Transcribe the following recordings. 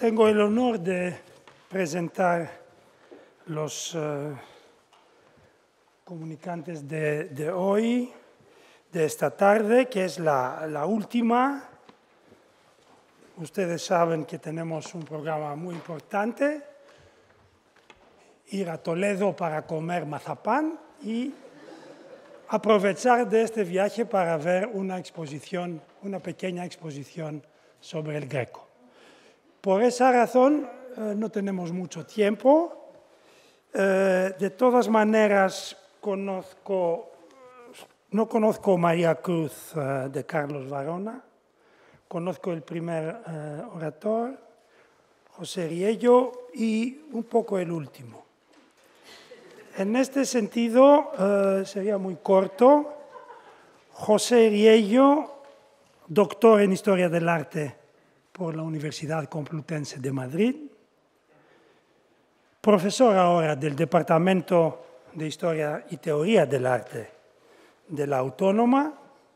Tengo el honor de presentar los comunicantes de hoy, de esta tarde, que es la última. Ustedes saben que tenemos un programa muy importante, ir a Toledo para comer mazapán y aprovechar de este viaje para ver una exposición, una pequeña exposición sobre el Greco. Por esa razón no tenemos mucho tiempo. De todas maneras, no conozco María Cruz de Carlos Varona, conozco el primer orador, José Riello, y un poco el último. En este sentido, sería muy corto. José Riello, doctor en Historia del Arte por la Universidad Complutense de Madrid, profesor ahora del Departamento de Historia y Teoría del Arte de la Autónoma.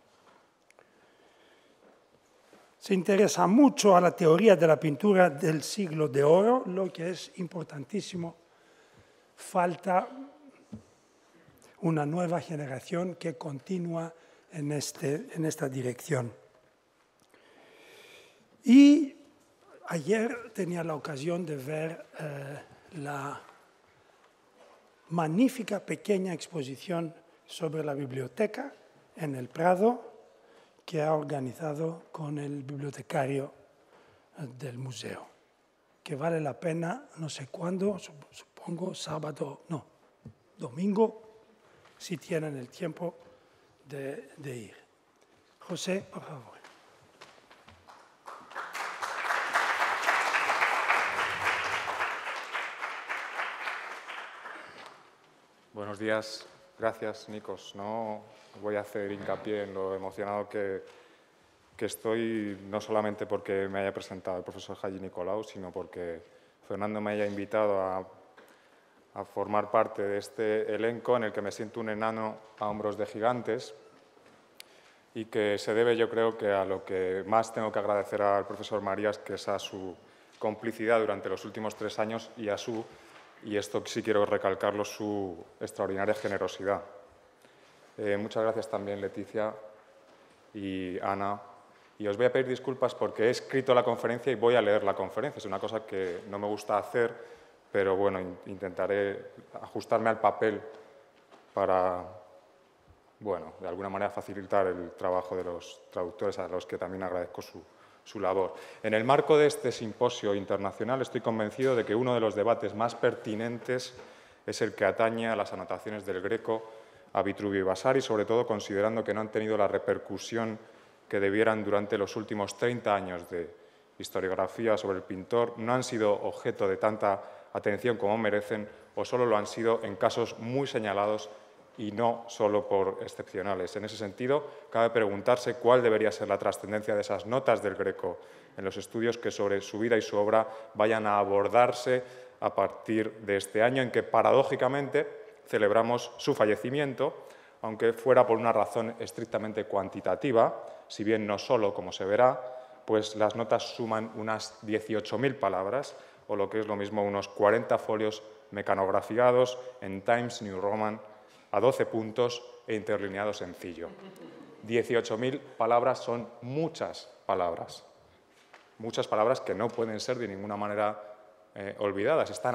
Se interesa mucho a la teoría de la pintura del siglo de oro, lo que es importantísimo. Falta una nueva generación que continúa en esta dirección. Y ayer tenía la ocasión de ver la magnífica pequeña exposición sobre la biblioteca en el Prado que ha organizado con el bibliotecario del museo, que vale la pena, no sé cuándo, supongo domingo, si tienen el tiempo de ir. José, por favor. Buenos días. Gracias, Nikos. No voy a hacer hincapié en lo emocionado que estoy, no solamente porque me haya presentado el profesor Hagi Nicolaou, sino porque Fernando me haya invitado a formar parte de este elenco en el que me siento un enano a hombros de gigantes y que se debe, yo creo, que a lo que más tengo que agradecer al profesor Marías, que es a su complicidad durante los últimos 3 años y esto sí quiero recalcarlo, su extraordinaria generosidad. Muchas gracias también, Leticia y Ana. Y os voy a pedir disculpas porque he escrito la conferencia y voy a leer la conferencia. Es una cosa que no me gusta hacer, pero bueno, intentaré ajustarme al papel para, bueno, de alguna manera facilitar el trabajo de los traductores, a los que también agradezco su labor. En el marco de este simposio internacional estoy convencido de que uno de los debates más pertinentes es el que atañe a las anotaciones del Greco a Vitruvio y Vasari, sobre todo considerando que no han tenido la repercusión que debieran durante los últimos 30 años de historiografía sobre el pintor, no han sido objeto de tanta atención como merecen o solo lo han sido en casos muy señalados y no solo por excepcionales. En ese sentido, cabe preguntarse cuál debería ser la trascendencia de esas notas del Greco en los estudios que sobre su vida y su obra vayan a abordarse a partir de este año en que, paradójicamente, celebramos su fallecimiento, aunque fuera por una razón estrictamente cuantitativa, si bien no solo, como se verá, pues las notas suman unas 18.000 palabras, o lo que es lo mismo, unos 40 folios mecanografiados en Times New Roman, a 12 puntos e interlineado sencillo. 18.000 palabras son muchas palabras que no pueden ser de ninguna manera olvidadas, están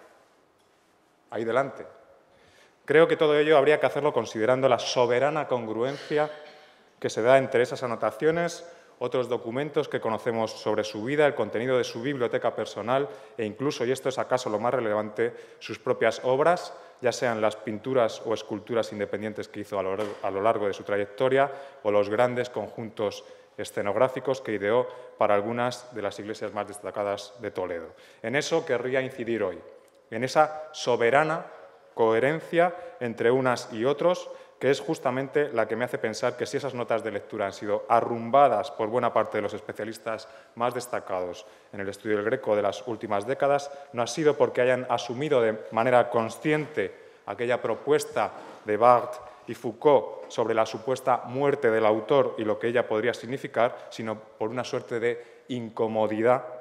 ahí delante. Creo que todo ello habría que hacerlo considerando la soberana congruencia que se da entre esas anotaciones, otros documentos que conocemos sobre su vida, el contenido de su biblioteca personal e incluso, y esto es acaso lo más relevante, sus propias obras, ya sean las pinturas o esculturas independientes que hizo a lo largo de su trayectoria o los grandes conjuntos escenográficos que ideó para algunas de las iglesias más destacadas de Toledo. En eso querría incidir hoy, en esa soberana coherencia entre unas y otros, que es justamente la que me hace pensar que si esas notas de lectura han sido arrumbadas por buena parte de los especialistas más destacados en el estudio del Greco de las últimas décadas, no ha sido porque hayan asumido de manera consciente aquella propuesta de Barthes y Foucault sobre la supuesta muerte del autor y lo que ella podría significar, sino por una suerte de incomodidad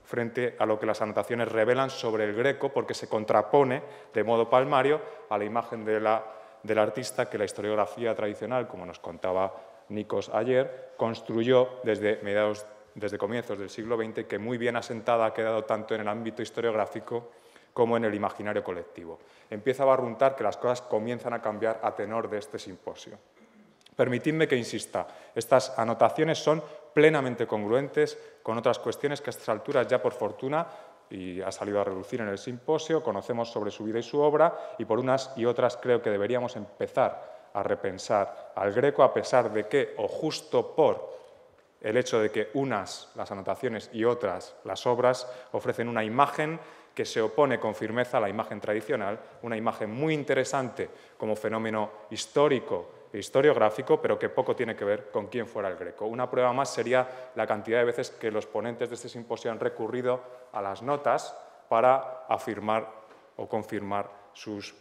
frente a lo que las anotaciones revelan sobre el Greco, porque se contrapone de modo palmario a la imagen del artista que la historiografía tradicional, como nos contaba Nikos ayer, construyó desde comienzos del siglo XX, que muy bien asentada ha quedado tanto en el ámbito historiográfico como en el imaginario colectivo. Empieza a barruntar que las cosas comienzan a cambiar a tenor de este simposio. Permitidme que insista, estas anotaciones son plenamente congruentes con otras cuestiones que a estas alturas ya por fortuna, y ha salido a relucir en el simposio, conocemos sobre su vida y su obra, y por unas y otras creo que deberíamos empezar a repensar al Greco, a pesar de que, o justo por el hecho de que unas, las anotaciones, y otras, las obras, ofrecen una imagen que se opone con firmeza a la imagen tradicional, una imagen muy interesante como fenómeno histórico e historiográfico, pero que poco tiene que ver con quién fuera el Greco. Una prueba más sería la cantidad de veces que los ponentes de este simposio han recurrido a las notas para afirmar o confirmar sus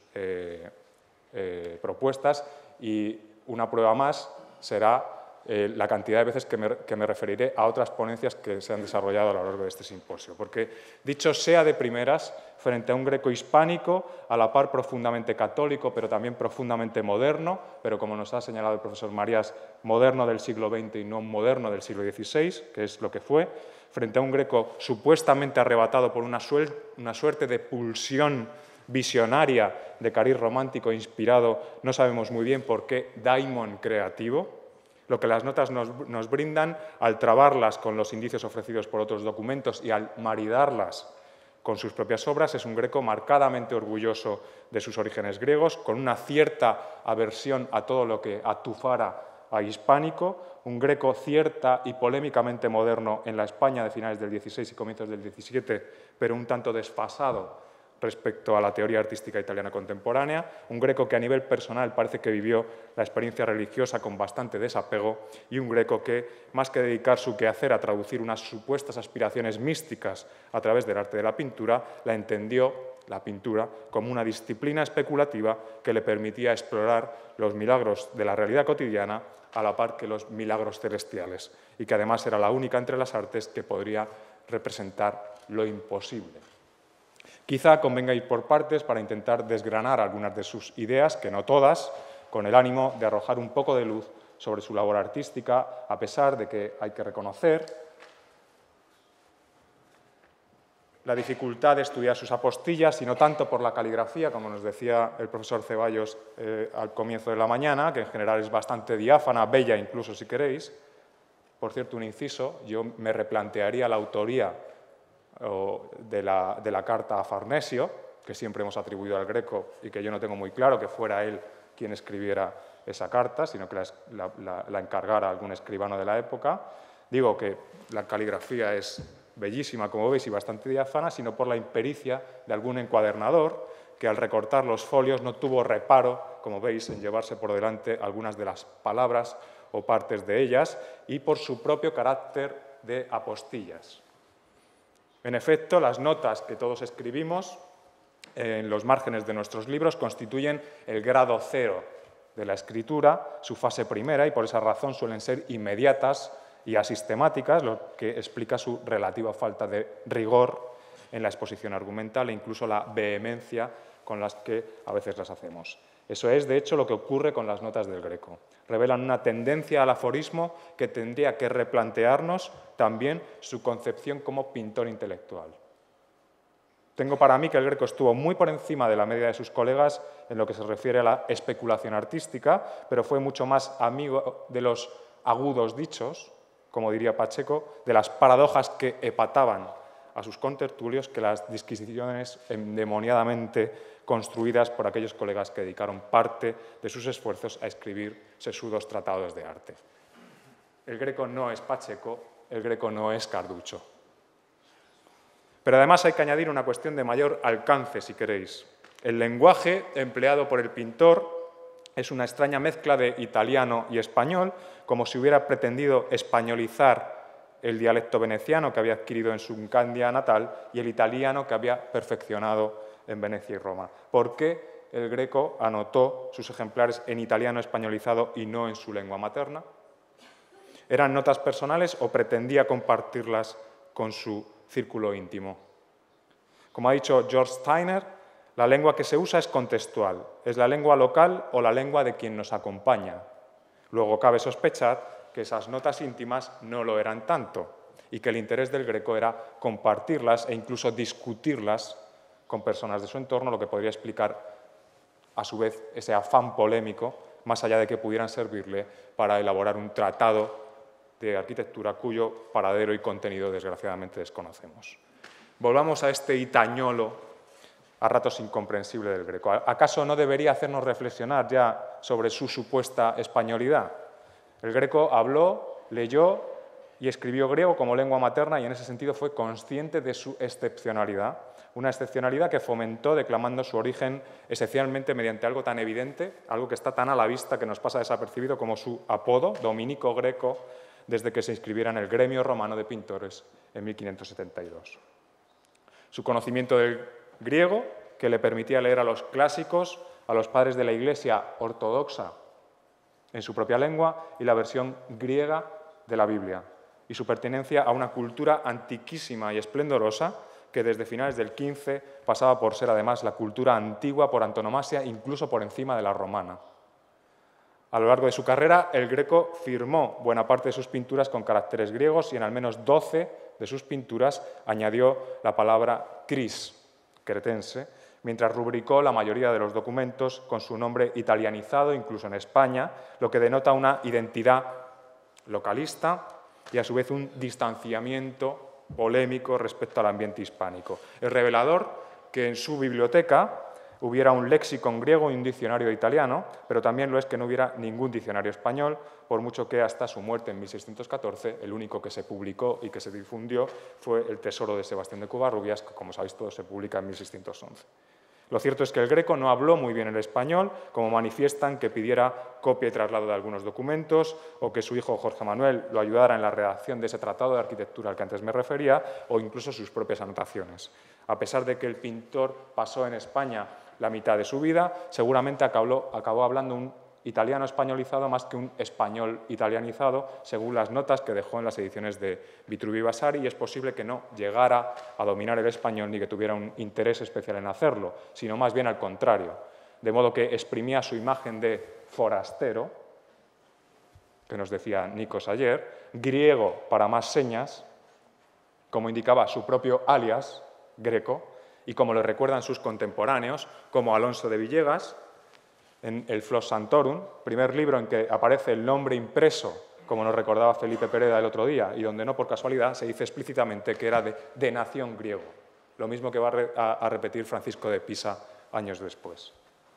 propuestas, y una prueba más será la cantidad de veces que me referiré a otras ponencias que se han desarrollado a lo largo de este simposio. Porque, dicho sea de primeras, frente a un Greco hispánico, a la par profundamente católico, pero también profundamente moderno, pero como nos ha señalado el profesor Marías, moderno del siglo XX y no moderno del siglo XVI, que es lo que fue, frente a un Greco supuestamente arrebatado por una suerte de pulsión visionaria de cariz romántico inspirado, no sabemos muy bien por qué, daimon creativo. Lo que las notas nos brindan, al trabarlas con los indicios ofrecidos por otros documentos y al maridarlas con sus propias obras, es un Greco marcadamente orgulloso de sus orígenes griegos, con una cierta aversión a todo lo que atufara a hispánico, un Greco cierta y polémicamente moderno en la España de finales del XVI y comienzos del XVII, pero un tanto desfasado respecto a la teoría artística italiana contemporánea, un Greco que a nivel personal parece que vivió la experiencia religiosa con bastante desapego, y un Greco que, más que dedicar su quehacer a traducir unas supuestas aspiraciones místicas a través del arte de la pintura, la entendió, la pintura, como una disciplina especulativa que le permitía explorar los milagros de la realidad cotidiana a la par que los milagros celestiales, y que además era la única entre las artes que podría representar lo imposible. Quizá convenga ir por partes para intentar desgranar algunas de sus ideas, que no todas, con el ánimo de arrojar un poco de luz sobre su labor artística, a pesar de que hay que reconocer la dificultad de estudiar sus apostillas, y no tanto por la caligrafía, como nos decía el profesor Ceballos al comienzo de la mañana, que en general es bastante diáfana, bella incluso si queréis. Por cierto, un inciso, yo me replantearía la autoría de la carta a Farnesio, que siempre hemos atribuido al Greco y que yo no tengo muy claro que fuera él quien escribiera esa carta, sino que la encargara algún escribano de la época. Digo que la caligrafía es bellísima, como veis, y bastante diáfana, sino por la impericia de algún encuadernador que al recortar los folios no tuvo reparo, como veis, en llevarse por delante algunas de las palabras o partes de ellas, y por su propio carácter de apostillas. En efecto, las notas que todos escribimos en los márgenes de nuestros libros constituyen el grado cero de la escritura, su fase primera, y por esa razón suelen ser inmediatas y asistemáticas, lo que explica su relativa falta de rigor en la exposición argumental e incluso la vehemencia con las que a veces las hacemos. Eso es, de hecho, lo que ocurre con las notas del Greco. Revelan una tendencia al aforismo que tendría que replantearnos también su concepción como pintor intelectual. Tengo para mí que el Greco estuvo muy por encima de la media de sus colegas en lo que se refiere a la especulación artística, pero fue mucho más amigo de los agudos dichos, como diría Pacheco, de las paradojas que epataban a sus contertulios, que las disquisiciones endemoniadamente construidas por aquellos colegas que dedicaron parte de sus esfuerzos a escribir sesudos tratados de arte. El Greco no es Pacheco, el Greco no es Carducho. Pero además hay que añadir una cuestión de mayor alcance, si queréis. El lenguaje empleado por el pintor es una extraña mezcla de italiano y español, como si hubiera pretendido españolizar el dialecto veneciano que había adquirido en su Candia natal y el italiano que había perfeccionado en Venecia y Roma. ¿Por qué el Greco anotó sus ejemplares en italiano españolizado y no en su lengua materna? ¿Eran notas personales o pretendía compartirlas con su círculo íntimo. Como ha dicho George Steiner, la lengua que se usa es contextual, es la lengua local o la lengua de quien nos acompaña. Luego cabe sospechar que esas notas íntimas no lo eran tanto y que el interés del Greco era compartirlas e incluso discutirlas con personas de su entorno, lo que podría explicar a su vez ese afán polémico, más allá de que pudieran servirle para elaborar un tratado de arquitectura cuyo paradero y contenido desgraciadamente desconocemos. Volvamos a este itañolo a ratos incomprensible del Greco. ¿Acaso no debería hacernos reflexionar ya sobre su supuesta españolidad? El Greco habló, leyó y escribió griego como lengua materna y en ese sentido fue consciente de su excepcionalidad, una excepcionalidad que fomentó declamando su origen esencialmente mediante algo tan evidente, algo que está tan a la vista que nos pasa desapercibido como su apodo, Dominico Greco, desde que se inscribiera en el gremio romano de pintores en 1572. Su conocimiento del griego, que le permitía leer a los clásicos, a los padres de la Iglesia ortodoxa en su propia lengua y la versión griega de la Biblia, y su pertenencia a una cultura antiquísima y esplendorosa que desde finales del XV pasaba por ser además la cultura antigua por antonomasia, incluso por encima de la romana. A lo largo de su carrera, el Greco firmó buena parte de sus pinturas con caracteres griegos y en al menos 12 de sus pinturas añadió la palabra cris, cretense, mientras rubricó la mayoría de los documentos con su nombre italianizado, incluso en España, lo que denota una identidad localista y a su vez un distanciamiento polémico respecto al ambiente hispánico. Es revelador que en su biblioteca hubiera un léxico griego y un diccionario italiano, pero también lo es que no hubiera ningún diccionario español, por mucho que hasta su muerte en 1614 el único que se publicó y que se difundió fue el Tesoro de Sebastián de Covarrubias, que como sabéis todos se publica en 1611. Lo cierto es que el Greco no habló muy bien el español, como manifiestan que pidiera copia y traslado de algunos documentos, o que su hijo Jorge Manuel lo ayudara en la redacción de ese tratado de arquitectura al que antes me refería, o incluso sus propias anotaciones. A pesar de que el pintor pasó en España la mitad de su vida, seguramente acabó hablando un italiano españolizado más que un español italianizado, según las notas que dejó en las ediciones de Vitruvi Vasari, y es posible que no llegara a dominar el español ni que tuviera un interés especial en hacerlo, sino más bien al contrario, de modo que exprimía su imagen de forastero, que nos decía Nikos ayer, griego para más señas, como indicaba su propio alias, Greco, y como lo recuerdan sus contemporáneos, como Alonso de Villegas, en el Flos Santorum, primer libro en que aparece el nombre impreso, como nos recordaba Felipe Pereda el otro día, y donde no por casualidad se dice explícitamente que era de nación griego, lo mismo que va a repetir Francisco de Pisa años después.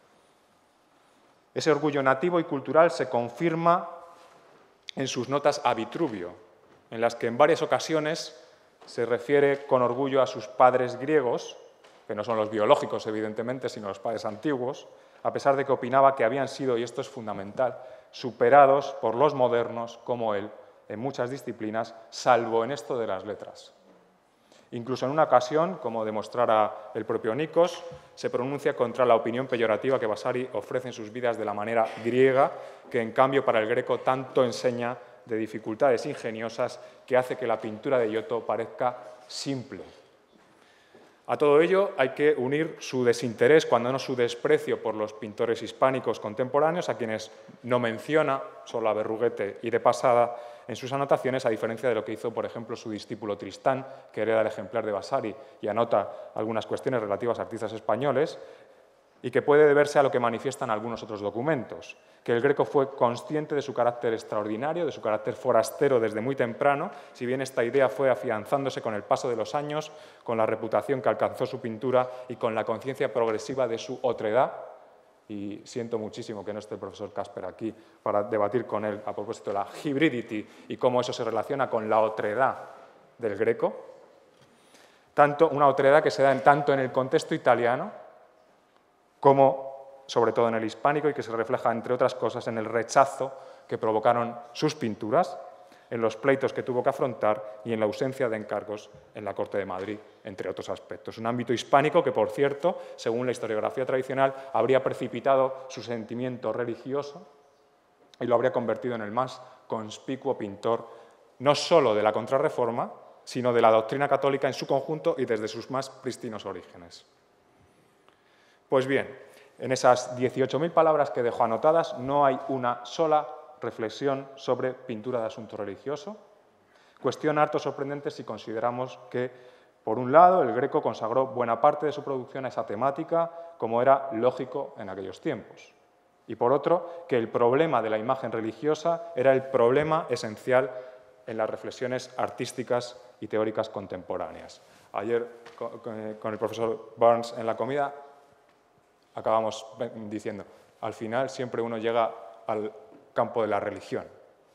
Ese orgullo nativo y cultural se confirma en sus notas a Vitruvio, en las que en varias ocasiones se refiere con orgullo a sus padres griegos, que no son los biológicos, evidentemente, sino los padres antiguos, a pesar de que opinaba que habían sido, y esto es fundamental, superados por los modernos como él en muchas disciplinas, salvo en esto de las letras. Incluso en una ocasión, como demostrara el propio Nikos, se pronuncia contra la opinión peyorativa que Vasari ofrece en sus vidas de la manera griega, que en cambio para el Greco tanto enseña de dificultades ingeniosas que hace que la pintura de Giotto parezca simple. A todo ello hay que unir su desinterés, cuando no su desprecio, por los pintores hispánicos contemporáneos, a quienes no menciona, solo a Berruguete y de pasada, en sus anotaciones, a diferencia de lo que hizo, por ejemplo, su discípulo Tristán, que hereda el ejemplar de Vasari y anota algunas cuestiones relativas a artistas españoles, y que puede deberse a lo que manifiestan algunos otros documentos, que el Greco fue consciente de su carácter extraordinario, de su carácter forastero desde muy temprano, si bien esta idea fue afianzándose con el paso de los años, con la reputación que alcanzó su pintura y con la conciencia progresiva de su otredad. Y siento muchísimo que no esté el profesor Casper aquí para debatir con él a propósito de la hybridity y cómo eso se relaciona con la otredad del Greco. Una otredad que se da tanto en el contexto italiano como sobre todo en el hispánico, y que se refleja, entre otras cosas, en el rechazo que provocaron sus pinturas, en los pleitos que tuvo que afrontar y en la ausencia de encargos en la Corte de Madrid, entre otros aspectos. Un ámbito hispánico que, por cierto, según la historiografía tradicional, habría precipitado su sentimiento religioso y lo habría convertido en el más conspicuo pintor, no solo de la Contrarreforma, sino de la doctrina católica en su conjunto y desde sus más prístinos orígenes. Pues bien, en esas 18.000 palabras que dejo anotadas no hay una sola reflexión sobre pintura de asunto religioso, cuestión harto sorprendente si consideramos que, por un lado, el Greco consagró buena parte de su producción a esa temática, como era lógico en aquellos tiempos, y por otro, que el problema de la imagen religiosa era el problema esencial en las reflexiones artísticas y teóricas contemporáneas. Ayer, con el profesor Burns en la comida, acabamos diciendo, al final siempre uno llega al campo de la religión.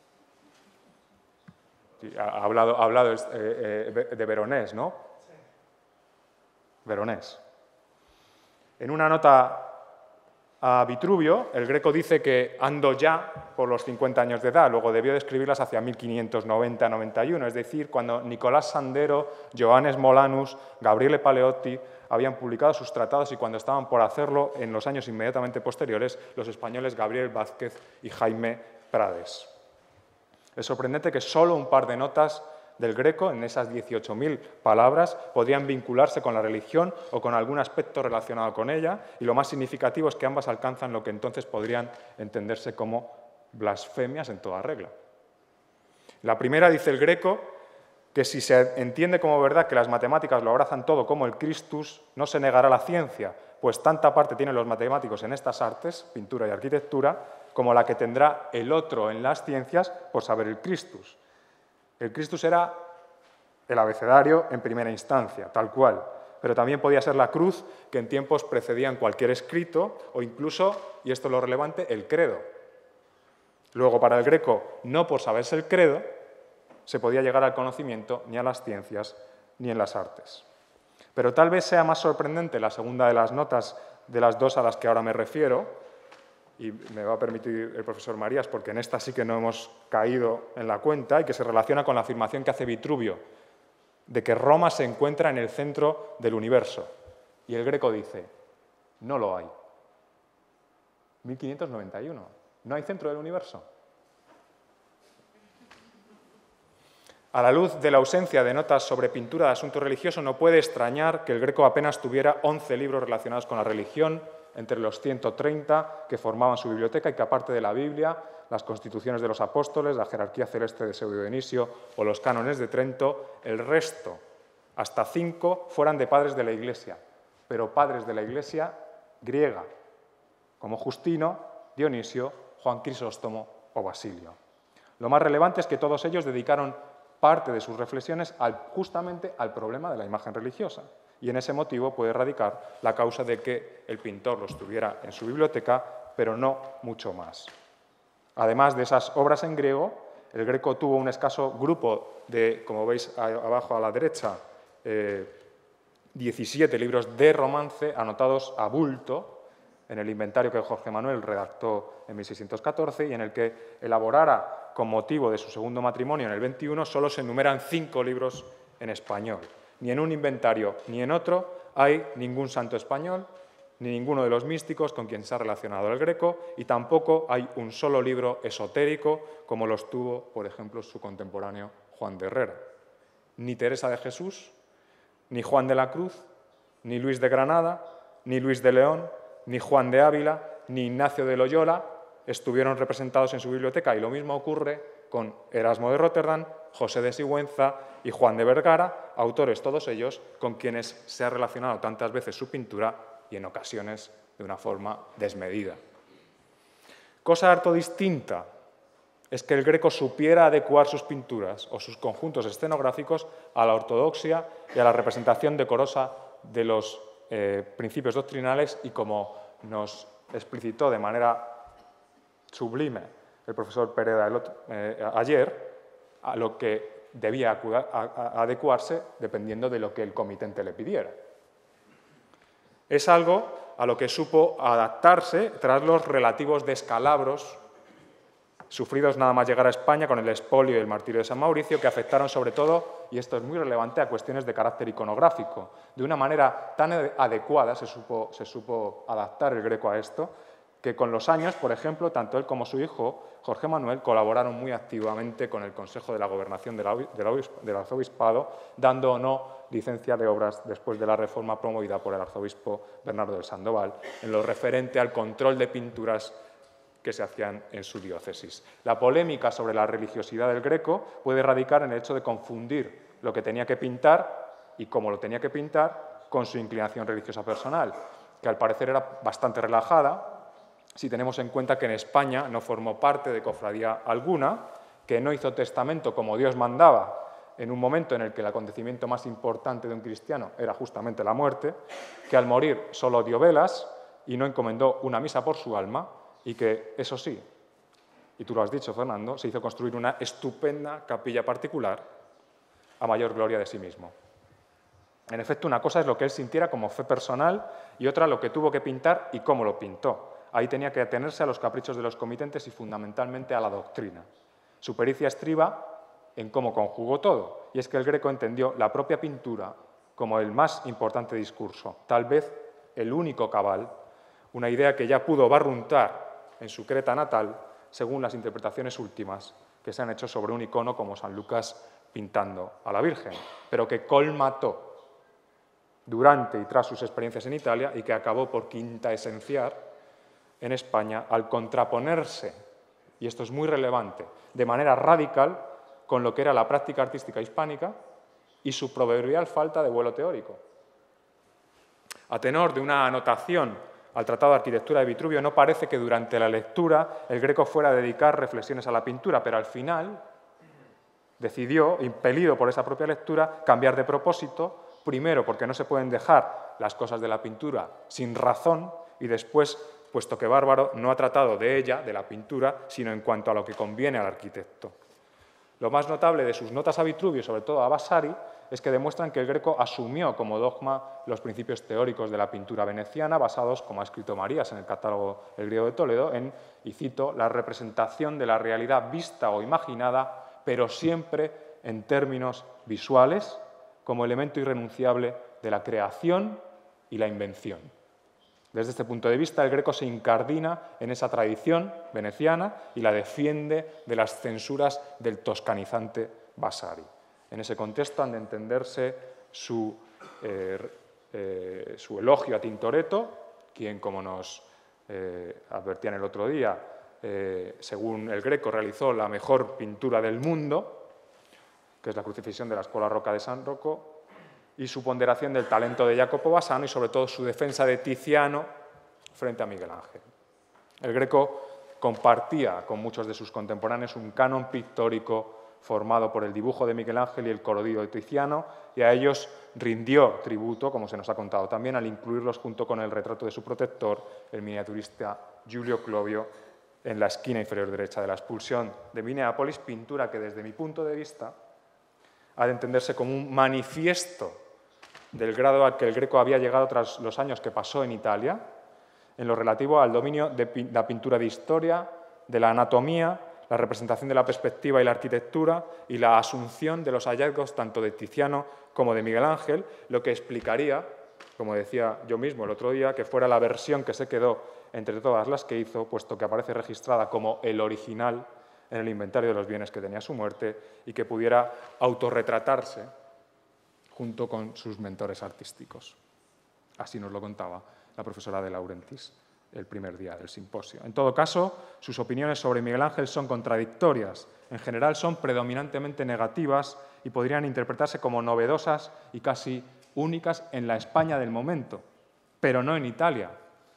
Sí, ha hablado de Veronés, ¿no? Sí. Veronés. En una nota a Vitruvio, el Greco dice que ando ya por los 50 años de edad, luego debió de escribirlas hacia 1590-91, es decir, cuando Nicolás Sandero, Johannes Molanus, Gabriele Paleotti habían publicado sus tratados y cuando estaban por hacerlo, en los años inmediatamente posteriores, los españoles Gabriel Vázquez y Jaime Prades. Es sorprendente que solo un par de notas del Greco, en esas 18.000 palabras, podían vincularse con la religión o con algún aspecto relacionado con ella, y lo más significativo es que ambas alcanzan lo que entonces podrían entenderse como blasfemias en toda regla. La primera, dice el Greco, que si se entiende como verdad que las matemáticas lo abrazan todo como el Christus, no se negará la ciencia, pues tanta parte tienen los matemáticos en estas artes, pintura y arquitectura, como la que tendrá el otro en las ciencias por saber el Christus. El Christus era el abecedario en primera instancia, tal cual, pero también podía ser la cruz que en tiempos precedían cualquier escrito o incluso, y esto es lo relevante, el credo. Luego, para el Greco, no por saberse el credo, se podía llegar al conocimiento ni a las ciencias ni en las artes. Pero tal vez sea más sorprendente la segunda de las notas de las dos a las que ahora me refiero, y me va a permitir el profesor Marías, porque en esta sí que no hemos caído en la cuenta, y que se relaciona con la afirmación que hace Vitruvio, de que Roma se encuentra en el centro del universo. Y el Greco dice, no lo hay. 1591, no hay centro del universo. A la luz de la ausencia de notas sobre pintura de asunto religioso, no puede extrañar que el Greco apenas tuviera 11 libros relacionados con la religión, entre los 130 que formaban su biblioteca, y que aparte de la Biblia, las constituciones de los apóstoles, la jerarquía celeste de Pseudo Dionisio o los cánones de Trento, el resto, hasta 5, fueran de padres de la Iglesia, pero padres de la Iglesia griega, como Justino, Dionisio, Juan Crisóstomo o Basilio. Lo más relevante es que todos ellos dedicaron parte de sus reflexiones justamente al problema de la imagen religiosa. Y en ese motivo puede radicar la causa de que el pintor los tuviera en su biblioteca, pero no mucho más. Además de esas obras en griego, el Greco tuvo un escaso grupo de, como veis abajo a la derecha, 17 libros de romance anotados a bulto en el inventario que Jorge Manuel redactó en 1614 y en el que elaborara con motivo de su segundo matrimonio en el 21, solo se enumeran 5 libros en español. Ni en un inventario ni en otro hay ningún santo español, ni ninguno de los místicos con quien se ha relacionado el Greco, y tampoco hay un solo libro esotérico como los tuvo, por ejemplo, su contemporáneo Juan de Herrera. Ni Teresa de Jesús, ni Juan de la Cruz, ni Luis de Granada, ni Luis de León, ni Juan de Ávila, ni Ignacio de Loyola estuvieron representados en su biblioteca, y lo mismo ocurre con Erasmo de Róterdam, José de Sigüenza y Juan de Vergara, autores todos ellos con quienes se ha relacionado tantas veces su pintura y en ocasiones de una forma desmedida. Cosa harto distinta es que el Greco supiera adecuar sus pinturas o sus conjuntos escenográficos a la ortodoxia y a la representación decorosa de los principios doctrinales, y como nos explicitó de manera sublime el profesor Pereda ayer, a lo que debía adecuarse dependiendo de lo que el comitente le pidiera. Es algo a lo que supo adaptarse tras los relativos descalabros sufridos nada más llegar a España con el expolio y el martirio de San Mauricio, que afectaron sobre todo, y esto es muy relevante, a cuestiones de carácter iconográfico. De una manera tan adecuada se supo adaptar el Greco a esto, que con los años, por ejemplo, tanto él como su hijo, Jorge Manuel, colaboraron muy activamente con el Consejo de la Gobernación del Arzobispado, dando o no licencia de obras después de la reforma promovida por el arzobispo Bernardo del Sandoval, en lo referente al control de pinturas que se hacían en su diócesis. La polémica sobre la religiosidad del Greco puede radicar en el hecho de confundir lo que tenía que pintar y cómo lo tenía que pintar con su inclinación religiosa personal, que al parecer era bastante relajada, si tenemos en cuenta que en España no formó parte de cofradía alguna, que no hizo testamento como Dios mandaba en un momento en el que el acontecimiento más importante de un cristiano era justamente la muerte, que al morir solo dio velas y no encomendó una misa por su alma, y que, eso sí, y tú lo has dicho, Fernando, se hizo construir una estupenda capilla particular a mayor gloria de sí mismo. En efecto, una cosa es lo que él sintiera como fe personal y otra lo que tuvo que pintar y cómo lo pintó. Ahí tenía que atenerse a los caprichos de los comitentes y fundamentalmente a la doctrina. Su pericia estriba en cómo conjugó todo, y es que el Greco entendió la propia pintura como el más importante discurso, tal vez el único cabal, una idea que ya pudo barruntar en su Creta natal, según las interpretaciones últimas que se han hecho sobre un icono como San Lucas pintando a la Virgen, pero que colmató durante y tras sus experiencias en Italia y que acabó por quintaesenciar en España al contraponerse, y esto es muy relevante, de manera radical con lo que era la práctica artística hispánica y su proverbial falta de vuelo teórico. A tenor de una anotación al Tratado de Arquitectura de Vitruvio, no parece que durante la lectura el Greco fuera a dedicar reflexiones a la pintura, pero al final decidió, impelido por esa propia lectura, cambiar de propósito, primero porque no se pueden dejar las cosas de la pintura sin razón, y después, puesto que Bárbaro no ha tratado de ella, de la pintura, sino en cuanto a lo que conviene al arquitecto. Lo más notable de sus notas a Vitruvio, sobre todo a Vasari, es que demuestran que el Greco asumió como dogma los principios teóricos de la pintura veneciana, basados, como ha escrito Marías en el catálogo El griego de Toledo, en, y cito, la representación de la realidad vista o imaginada, pero siempre en términos visuales, como elemento irrenunciable de la creación y la invención. Desde este punto de vista, el Greco se incardina en esa tradición veneciana y la defiende de las censuras del toscanizante Vasari. En ese contexto han de entenderse su elogio a Tintoretto, quien, como nos advertían el otro día, según el Greco, realizó la mejor pintura del mundo, que es la crucifixión de la Escuela Rocca de San Rocco, y su ponderación del talento de Jacopo Bassano y, sobre todo, su defensa de Tiziano frente a Miguel Ángel. El Greco compartía con muchos de sus contemporáneos un canon pictórico formado por el dibujo de Miguel Ángel y el colorido de Tiziano, y a ellos rindió tributo, como se nos ha contado también, al incluirlos junto con el retrato de su protector, el miniaturista Giulio Clovio, en la esquina inferior derecha de la expulsión de Minneapolis, pintura que, desde mi punto de vista, ha de entenderse como un manifiesto del grado al que el Greco había llegado tras los años que pasó en Italia, en lo relativo al dominio de la pintura de historia, de la anatomía, la representación de la perspectiva y la arquitectura y la asunción de los hallazgos tanto de Tiziano como de Miguel Ángel, lo que explicaría, como decía yo mismo el otro día, que fuera la versión que se quedó entre todas las que hizo, puesto que aparece registrada como el original en el inventario de los bienes que tenía a su muerte, y que pudiera autorretratarse junto con sus mentores artísticos. Así nos lo contaba la profesora de Laurentiis el primer día del simposio. En todo caso, sus opiniones sobre Miguel Ángel son contradictorias. En general son predominantemente negativas y podrían interpretarse como novedosas y casi únicas en la España del momento, pero no en Italia.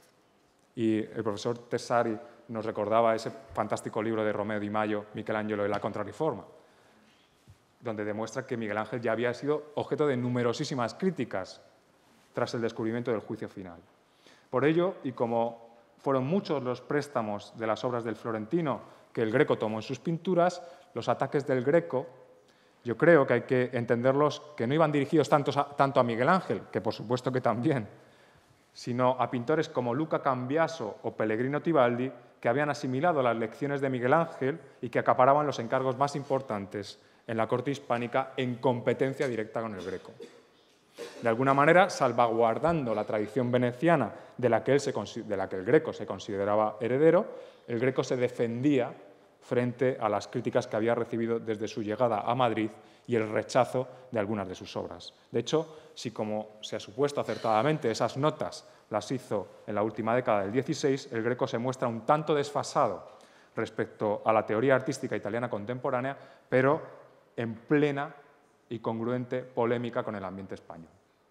Y el profesor Tessari nos recordaba ese fantástico libro de Romeo Di Maio, Michelangelo e la Contrariforma, donde demuestra que Miguel Ángel ya había sido objeto de numerosísimas críticas tras el descubrimiento del juicio final. Por ello, y como fueron muchos los préstamos de las obras del Florentino que el Greco tomó en sus pinturas, los ataques del Greco, yo creo que hay que entenderlos que no iban dirigidos tanto a Miguel Ángel, que por supuesto que también, sino a pintores como Luca Cambiaso o Pellegrino Tibaldi, que habían asimilado las lecciones de Miguel Ángel y que acaparaban los encargos más importantes en la corte hispánica en competencia directa con el Greco. De alguna manera, salvaguardando la tradición veneciana de la que el Greco se consideraba heredero, el Greco se defendía frente a las críticas que había recibido desde su llegada a Madrid y el rechazo de algunas de sus obras. De hecho, si, como se ha supuesto acertadamente, esas notas las hizo en la última década del XVI, el Greco se muestra un tanto desfasado respecto a la teoría artística italiana contemporánea, pero en plena y congruente polémica con el ambiente español.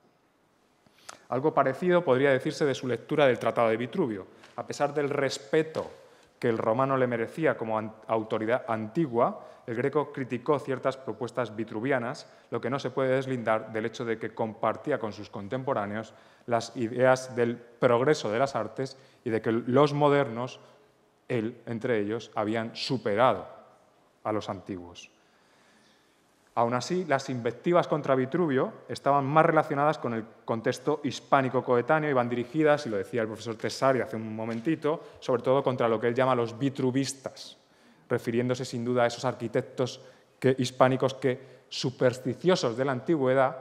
Algo parecido podría decirse de su lectura del Tratado de Vitruvio. A pesar del respeto que el romano le merecía como autoridad antigua, el Greco criticó ciertas propuestas vitruvianas, lo que no se puede deslindar del hecho de que compartía con sus contemporáneos las ideas del progreso de las artes y de que los modernos, él entre ellos, habían superado a los antiguos. Aún así, las invectivas contra Vitruvio estaban más relacionadas con el contexto hispánico coetáneo y van dirigidas, y lo decía el profesor Tessari hace un momentito, sobre todo contra lo que él llama los vitruvistas, refiriéndose sin duda a esos arquitectos hispánicos que, supersticiosos de la antigüedad,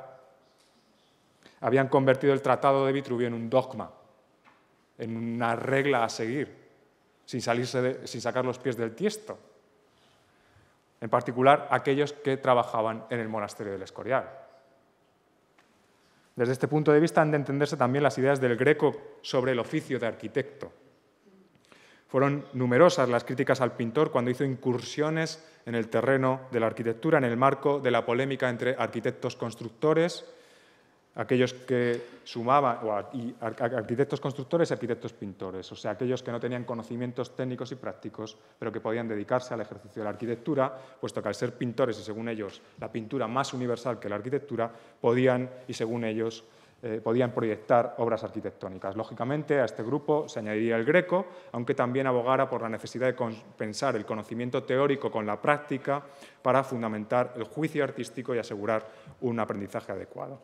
habían convertido el Tratado de Vitruvio en un dogma, en una regla a seguir, sin sacar los pies del tiesto. En particular, aquellos que trabajaban en el monasterio del Escorial. Desde este punto de vista han de entenderse también las ideas del Greco sobre el oficio de arquitecto. Fueron numerosas las críticas al pintor cuando hizo incursiones en el terreno de la arquitectura en el marco de la polémica entre arquitectos constructores, aquellos que sumaban, y arquitectos constructores y arquitectos pintores, o sea, aquellos que no tenían conocimientos técnicos y prácticos, pero que podían dedicarse al ejercicio de la arquitectura, puesto que al ser pintores y, según ellos, la pintura más universal que la arquitectura, podían, y según ellos, podían proyectar obras arquitectónicas. Lógicamente, a este grupo se añadiría el Greco, aunque también abogara por la necesidad de compensar el conocimiento teórico con la práctica para fundamentar el juicio artístico y asegurar un aprendizaje adecuado.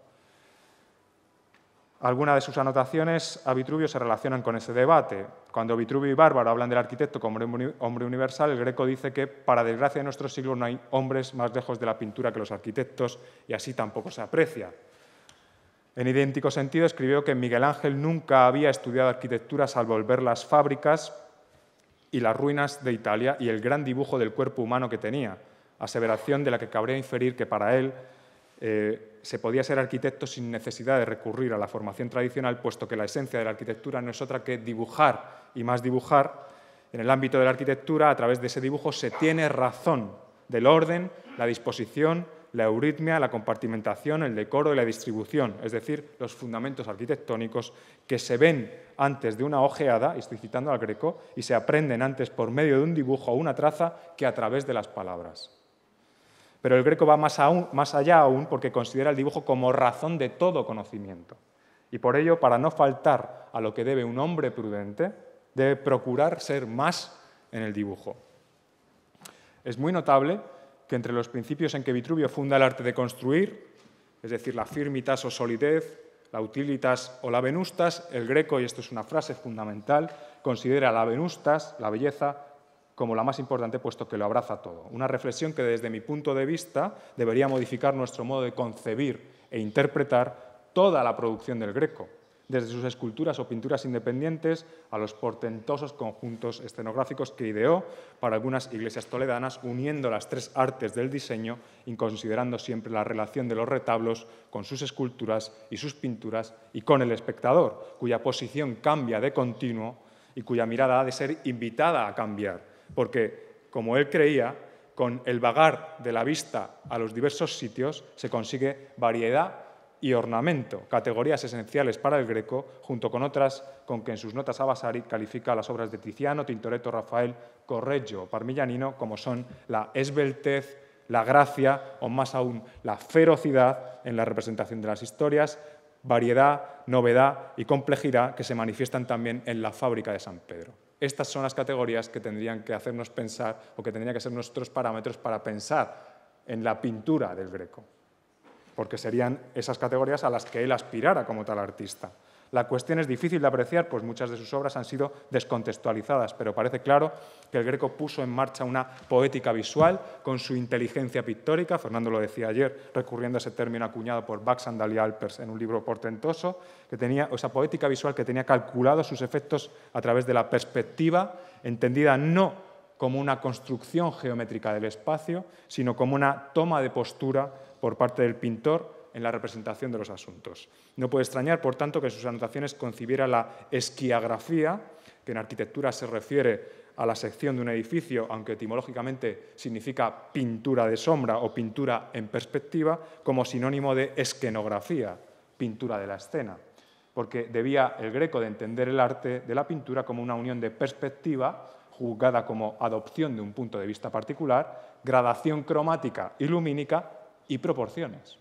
Algunas de sus anotaciones a Vitruvio se relacionan con ese debate. Cuando Vitruvio y Bárbaro hablan del arquitecto como hombre universal, el Greco dice que, para desgracia de nuestro siglo, no hay hombres más lejos de la pintura que los arquitectos, y así tampoco se aprecia. En idéntico sentido, escribió que Miguel Ángel nunca había estudiado arquitectura salvo el ver las fábricas y las ruinas de Italia y el gran dibujo del cuerpo humano que tenía, aseveración de la que cabría inferir que para él se podía ser arquitecto sin necesidad de recurrir a la formación tradicional, puesto que la esencia de la arquitectura no es otra que dibujar y más dibujar. En el ámbito de la arquitectura, a través de ese dibujo, se tiene razón del orden, la disposición, la euritmia, la compartimentación, el decoro y la distribución, es decir, los fundamentos arquitectónicos que se ven antes de una ojeada, estoy citando al Greco, y se aprenden antes por medio de un dibujo o una traza que a través de las palabras. Pero el Greco va más allá aún, porque considera el dibujo como razón de todo conocimiento. Y por ello, para no faltar a lo que debe un hombre prudente, debe procurar ser más en el dibujo. Es muy notable que entre los principios en que Vitruvio funda el arte de construir, es decir, la firmitas o solidez, la utilitas o la venustas, el Greco, y esto es una frase fundamental, considera la venustas, la belleza, como la más importante, puesto que lo abraza todo. Una reflexión que, desde mi punto de vista, debería modificar nuestro modo de concebir e interpretar toda la producción del Greco, desde sus esculturas o pinturas independientes a los portentosos conjuntos escenográficos que ideó para algunas iglesias toledanas, uniendo las tres artes del diseño y considerando siempre la relación de los retablos con sus esculturas y sus pinturas y con el espectador, cuya posición cambia de continuo y cuya mirada ha de ser invitada a cambiar. Porque, como él creía, con el vagar de la vista a los diversos sitios se consigue variedad y ornamento, categorías esenciales para el Greco, junto con otras con que en sus notas a Vasari califica las obras de Tiziano, Tintoretto, Rafael, Correggio o Parmigianino, como son la esbeltez, la gracia o, más aún, la ferocidad en la representación de las historias, variedad, novedad y complejidad que se manifiestan también en la fábrica de San Pedro. Estas son las categorías que tendrían que hacernos pensar, o que tendrían que ser nuestros parámetros para pensar en la pintura del Greco. porque serían esas categorías a las que él aspirara como tal artista. La cuestión es difícil de apreciar, pues muchas de sus obras han sido descontextualizadas, pero parece claro que el Greco puso en marcha una poética visual con su inteligencia pictórica, Fernando lo decía ayer, recurriendo a ese término acuñado por Baxandall y Alpers en un libro portentoso, que tenía esa poética visual que tenía calculados sus efectos a través de la perspectiva, entendida no como una construcción geométrica del espacio, sino como una toma de postura por parte del pintor en la representación de los asuntos. No puede extrañar, por tanto, que en sus anotaciones concibiera la esquiagrafía, que en arquitectura se refiere a la sección de un edificio, aunque etimológicamente significa pintura de sombra o pintura en perspectiva, como sinónimo de escenografía, pintura de la escena, porque debía el Greco de entender el arte de la pintura como una unión de perspectiva, juzgada como adopción de un punto de vista particular, gradación cromática y lumínica y proporciones.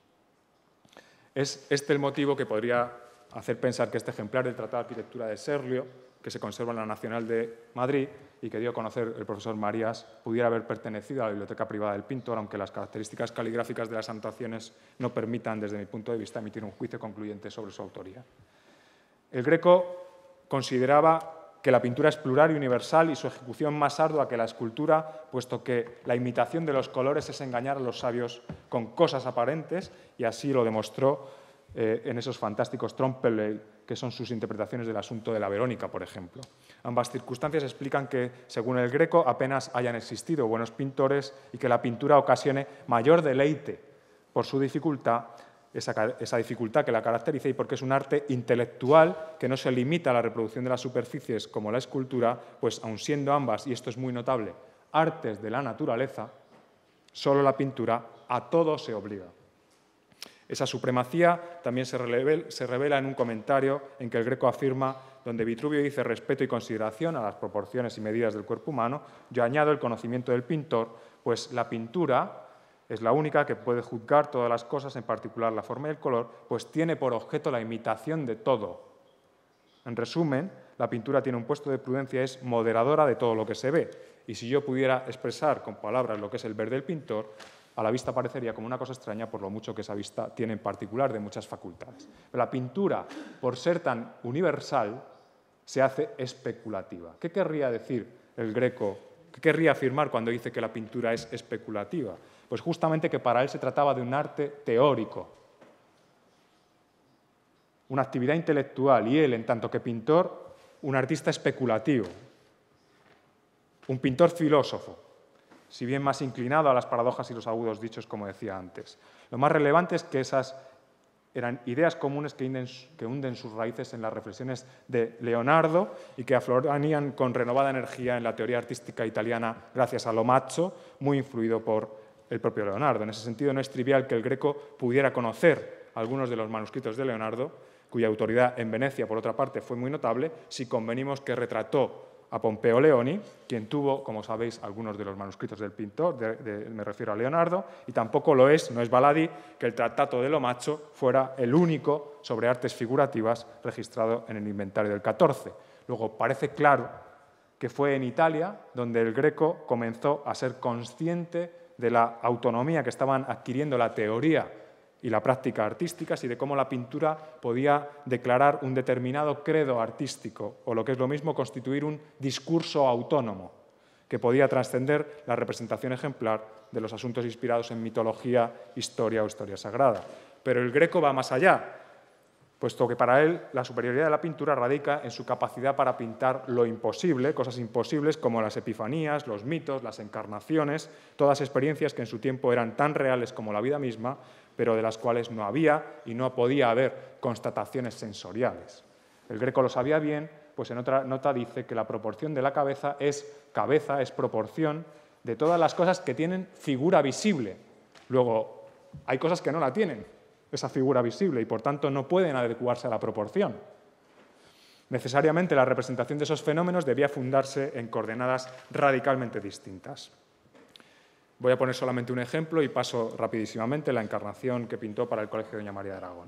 Es este el motivo que podría hacer pensar que este ejemplar del Tratado de Arquitectura de Serlio, que se conserva en la Nacional de Madrid y que dio a conocer el profesor Marías, pudiera haber pertenecido a la biblioteca privada del pintor, aunque las características caligráficas de las anotaciones no permitan, desde mi punto de vista, emitir un juicio concluyente sobre su autoría. El Greco consideraba que la pintura es plural y universal y su ejecución más ardua que la escultura, puesto que la imitación de los colores es engañar a los sabios con cosas aparentes, y así lo demostró en esos fantásticos Trompe-l'œil, que son sus interpretaciones del asunto de la Verónica, por ejemplo. Ambas circunstancias explican que, según el Greco, apenas hayan existido buenos pintores y que la pintura ocasione mayor deleite por su dificultad, esa dificultad que la caracteriza, y porque es un arte intelectual que no se limita a la reproducción de las superficies como la escultura, pues aun siendo ambas, y esto es muy notable, artes de la naturaleza, solo la pintura a todo se obliga. Esa supremacía también se revela en un comentario en que el Greco afirma, donde Vitruvio dice respeto y consideración a las proporciones y medidas del cuerpo humano, yo añado el conocimiento del pintor, pues la pintura es la única que puede juzgar todas las cosas, en particular la forma y el color, pues tiene por objeto la imitación de todo. En resumen, la pintura tiene un puesto de prudencia, es moderadora de todo lo que se ve. Y si yo pudiera expresar con palabras lo que es el ver del pintor, a la vista parecería como una cosa extraña por lo mucho que esa vista tiene en particular de muchas facultades. Pero la pintura, por ser tan universal, se hace especulativa. ¿Qué querría decir el Greco? ¿Qué querría afirmar cuando dice que la pintura es especulativa? Pues justamente que para él se trataba de un arte teórico, una actividad intelectual, y él, en tanto que pintor, un artista especulativo, un pintor filósofo, si bien más inclinado a las paradojas y los agudos dichos, como decía antes. Lo más relevante es que esas eran ideas comunes que hunden sus raíces en las reflexiones de Leonardo y que afloranían con renovada energía en la teoría artística italiana gracias a Lomazzo, muy influido por el propio Leonardo. En ese sentido, no es trivial que el Greco pudiera conocer algunos de los manuscritos de Leonardo, cuya autoridad en Venecia, por otra parte, fue muy notable, si convenimos que retrató a Pompeo Leoni, quien tuvo, como sabéis, algunos de los manuscritos del pintor, me refiero a Leonardo, y tampoco lo es, no es baladí, que el Tratato de Lomazzo fuera el único sobre artes figurativas registrado en el inventario del XIV. Luego, parece claro que fue en Italia donde el Greco comenzó a ser consciente de la autonomía que estaban adquiriendo la teoría y la práctica artísticas y de cómo la pintura podía declarar un determinado credo artístico o, lo que es lo mismo, constituir un discurso autónomo que podía trascender la representación ejemplar de los asuntos inspirados en mitología, historia o historia sagrada. Pero el Greco va más allá, puesto que para él la superioridad de la pintura radica en su capacidad para pintar lo imposible, cosas imposibles como las epifanías, los mitos, las encarnaciones, todas experiencias que en su tiempo eran tan reales como la vida misma, pero de las cuales no había y no podía haber constataciones sensoriales. El Greco lo sabía bien, pues en otra nota dice que la proporción de la cabeza, es proporción de todas las cosas que tienen figura visible. Luego, hay cosas que no la tienen, esa figura visible, y por tanto no pueden adecuarse a la proporción. Necesariamente la representación de esos fenómenos debía fundarse en coordenadas radicalmente distintas. Voy a poner solamente un ejemplo y paso rapidísimamente la encarnación que pintó para el Colegio de Doña María de Aragón.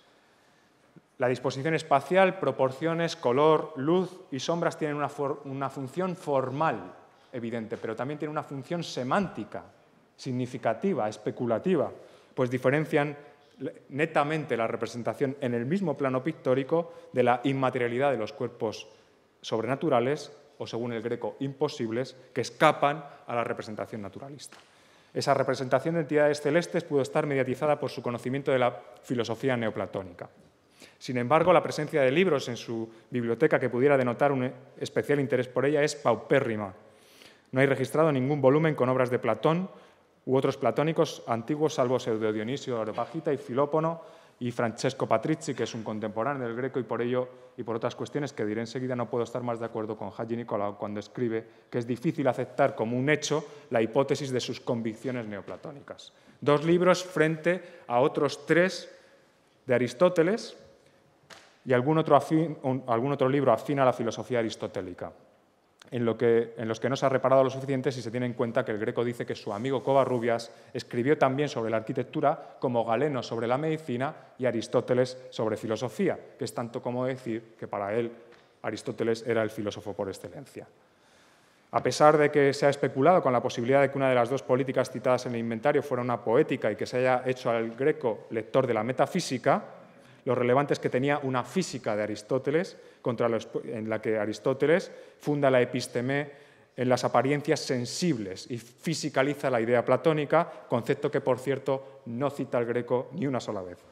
La disposición espacial, proporciones, color, luz y sombras tienen una función formal evidente, pero también tienen una función semántica, significativa, especulativa, pues diferencian netamente la representación en el mismo plano pictórico de la inmaterialidad de los cuerpos sobrenaturales, o según el Greco, imposibles, que escapan a la representación naturalista. Esa representación de entidades celestes pudo estar mediatizada por su conocimiento de la filosofía neoplatónica. Sin embargo, la presencia de libros en su biblioteca que pudiera denotar un especial interés por ella es paupérrima. No hay registrado ningún volumen con obras de Platón u otros platónicos antiguos, salvo Pseudo Dionisio Areopagita y Filópono y Francesco Patrizzi, que es un contemporáneo del Greco, y por ello y por otras cuestiones que diré enseguida no puedo estar más de acuerdo con Hagi Nicolaou cuando escribe que es difícil aceptar como un hecho la hipótesis de sus convicciones neoplatónicas. 2 libros frente a otros 3 de Aristóteles y algún otro libro afín a la filosofía aristotélica, en los que no se ha reparado lo suficiente si se tiene en cuenta que el Greco dice que su amigo Covarrubias escribió también sobre la arquitectura como Galeno sobre la medicina y Aristóteles sobre filosofía, que es tanto como decir que para él Aristóteles era el filósofo por excelencia. A pesar de que se ha especulado con la posibilidad de que una de las 2 políticas citadas en el inventario fuera una poética y que se haya hecho al Greco lector de la metafísica, lo relevante es que tenía una física de Aristóteles, en la que Aristóteles funda la episteme en las apariencias sensibles y fisicaliza la idea platónica, concepto que, por cierto, no cita el Greco ni una sola vez.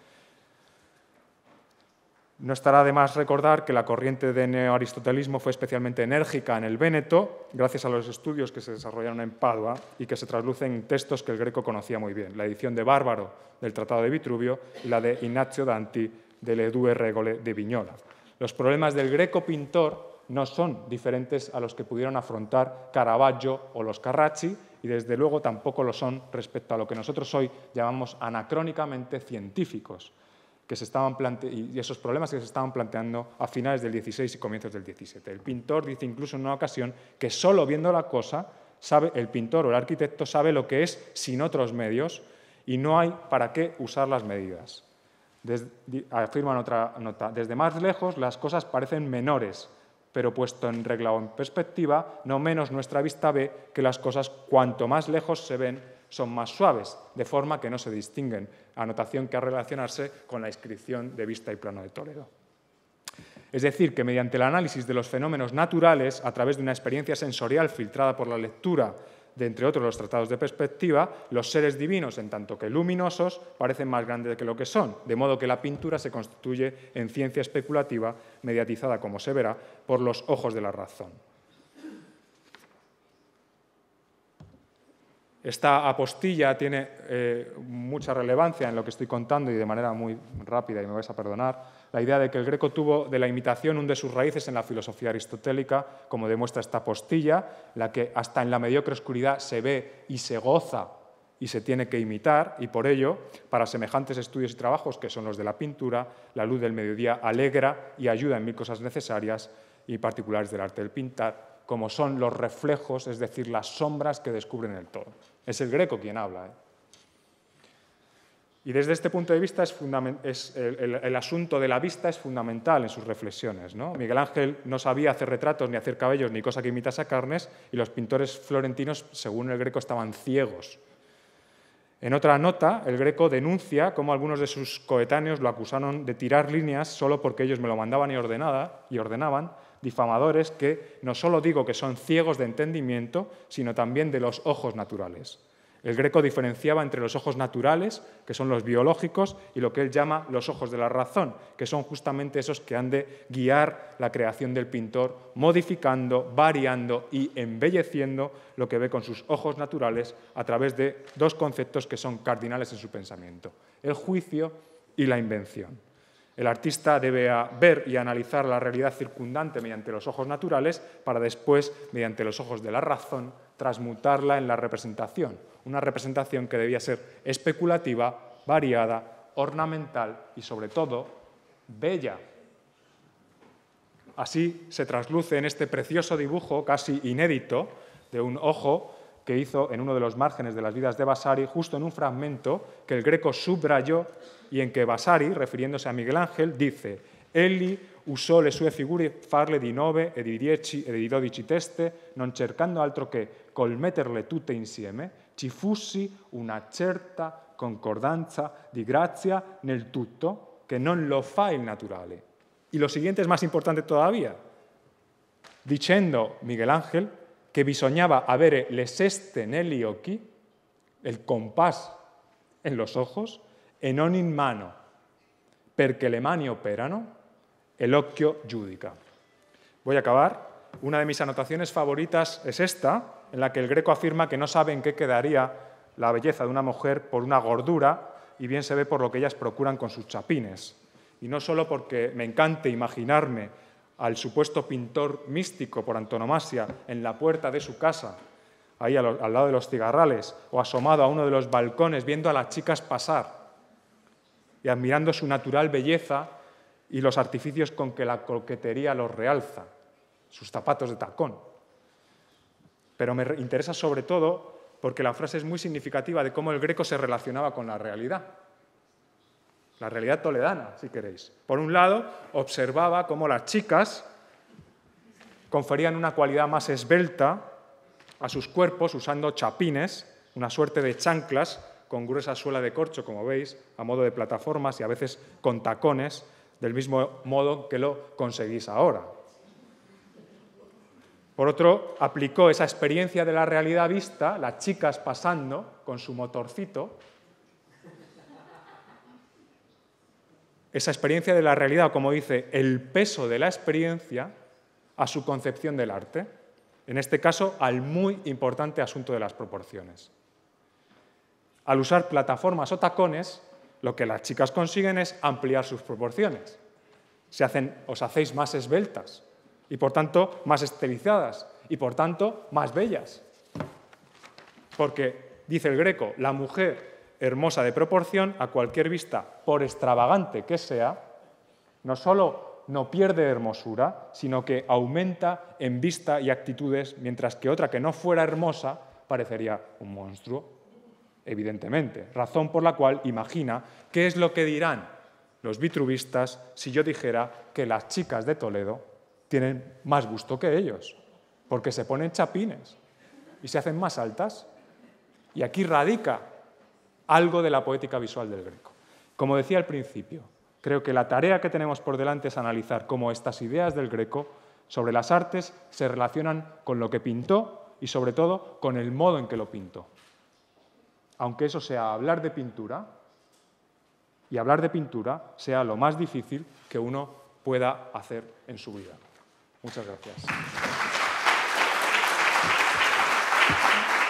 No estará de más recordar que la corriente de neoaristotelismo fue especialmente enérgica en el Véneto, gracias a los estudios que se desarrollaron en Padua y que se traslucen en textos que el Greco conocía muy bien, la edición de Bárbaro del Tratado de Vitruvio y la de Ignazio Danti delle Due Regole de Vignola. Los problemas del Greco pintor no son diferentes a los que pudieron afrontar Caravaggio o los Carracci y desde luego tampoco lo son respecto a lo que nosotros hoy llamamos anacrónicamente científicos, y esos problemas que se estaban planteando a finales del XVI y comienzos del XVII. El pintor dice incluso en una ocasión que solo viendo la cosa, el pintor o el arquitecto sabe lo que es sin otros medios y no hay para qué usar las medidas. Afirma en otra nota, desde más lejos las cosas parecen menores, pero puesto en regla o en perspectiva, no menos nuestra vista ve que las cosas cuanto más lejos se ven son más suaves, de forma que no se distinguen, anotación que ha de relacionarse con la inscripción de Vista y Plano de Toledo. Es decir, que mediante el análisis de los fenómenos naturales, a través de una experiencia sensorial filtrada por la lectura de, entre otros, los tratados de perspectiva, los seres divinos, en tanto que luminosos, parecen más grandes que lo que son, de modo que la pintura se constituye en ciencia especulativa, mediatizada, como se verá, por los ojos de la razón. Esta apostilla tiene mucha relevancia en lo que estoy contando y de manera muy rápida, y me vais a perdonar, la idea de que el Greco tuvo de la imitación un de sus raíces en la filosofía aristotélica, como demuestra esta apostilla, la que hasta en la mediocre oscuridad se ve y se goza y se tiene que imitar, y por ello, para semejantes estudios y trabajos que son los de la pintura, la luz del mediodía alegra y ayuda en 1000 cosas necesarias y particulares del arte del pintar, como son los reflejos, es decir, las sombras que descubren el todo. Es el Greco quien habla. Y desde este punto de vista el asunto de la vista es fundamental en sus reflexiones, ¿no? Miguel Ángel no sabía hacer retratos ni hacer cabellos ni cosa que imitase a Carnes, y los pintores florentinos, según el Greco, estaban ciegos. En otra nota, el Greco denuncia cómo algunos de sus coetáneos lo acusaron de tirar líneas solo porque ellos me lo mandaban y ordenaban, difamadores que no solo digo que son ciegos de entendimiento, sino también de los ojos naturales. El Greco diferenciaba entre los ojos naturales, que son los biológicos, y lo que él llama los ojos de la razón, que son justamente esos que han de guiar la creación del pintor, modificando, variando y embelleciendo lo que ve con sus ojos naturales a través de 2 conceptos que son cardinales en su pensamiento: el juicio y la invención. El artista debe ver y analizar la realidad circundante mediante los ojos naturales para después, mediante los ojos de la razón, transmutarla en la representación. Una representación que debía ser especulativa, variada, ornamental y, sobre todo, bella. Así se trasluce en este precioso dibujo, casi inédito, de un ojo que hizo en uno de los márgenes de las vidas de Vasari, justo en un fragmento que el Greco subrayó y en que Vasari, refiriéndose a Miguel Ángel, dice: «Egli usò le sue figure farle di 9 e di 10 e di 12 teste, non cercando altro che col metterle tutte insieme ci fussi una certa concordanza di grazia nel tutto, che non lo fa il naturale. Y lo siguiente es más importante todavía. Dicendo Miguel Ángel che bisognava avere le seste negli occhi, el compás en los ojos, e non in mano, perché le mani operano, e l'occhio giudica. Voy a acabar. Una de mis anotaciones favoritas es esta, en la que el Greco afirma que no sabe en qué quedaría la belleza de una mujer por una gordura, y bien se ve por lo que ellas procuran con sus chapines. Y no solo porque me encante imaginarme al supuesto pintor místico por antonomasia en la puerta de su casa, ahí al lado de los cigarrales, o asomado a uno de los balcones viendo a las chicas pasar y admirando su natural belleza y los artificios con que la coquetería los realza, sus zapatos de tacón. Pero me interesa sobre todo porque la frase es muy significativa de cómo el Greco se relacionaba con la realidad toledana, si queréis. Por un lado, observaba cómo las chicas conferían una cualidad más esbelta a sus cuerpos usando chapines, una suerte de chanclas con gruesa suela de corcho, como veis, a modo de plataformas y a veces con tacones, del mismo modo que lo conseguís ahora. Por otro, aplicó esa experiencia de la realidad vista, las chicas pasando con su motorcito, esa experiencia de la realidad, o como dice, el peso de la experiencia, a su concepción del arte, en este caso al muy importante asunto de las proporciones. Al usar plataformas o tacones, lo que las chicas consiguen es ampliar sus proporciones. Os hacéis más esbeltas y, por tanto, más estilizadas y, por tanto, más bellas. Porque, dice el Greco, la mujer hermosa de proporción, a cualquier vista, por extravagante que sea, no solo no pierde hermosura, sino que aumenta en vista y actitudes, mientras que otra que no fuera hermosa parecería un monstruo, evidentemente. Razón por la cual imagina qué es lo que dirán los vitruvistas si yo dijera que las chicas de Toledo tienen más gusto que ellos, porque se ponen chapines y se hacen más altas. Y aquí radica algo de la poética visual del Greco. Como decía al principio, creo que la tarea que tenemos por delante es analizar cómo estas ideas del Greco sobre las artes se relacionan con lo que pintó y, sobre todo, con el modo en que lo pintó. Aunque eso sea hablar de pintura, y hablar de pintura sea lo más difícil que uno pueda hacer en su vida. Muchas gracias.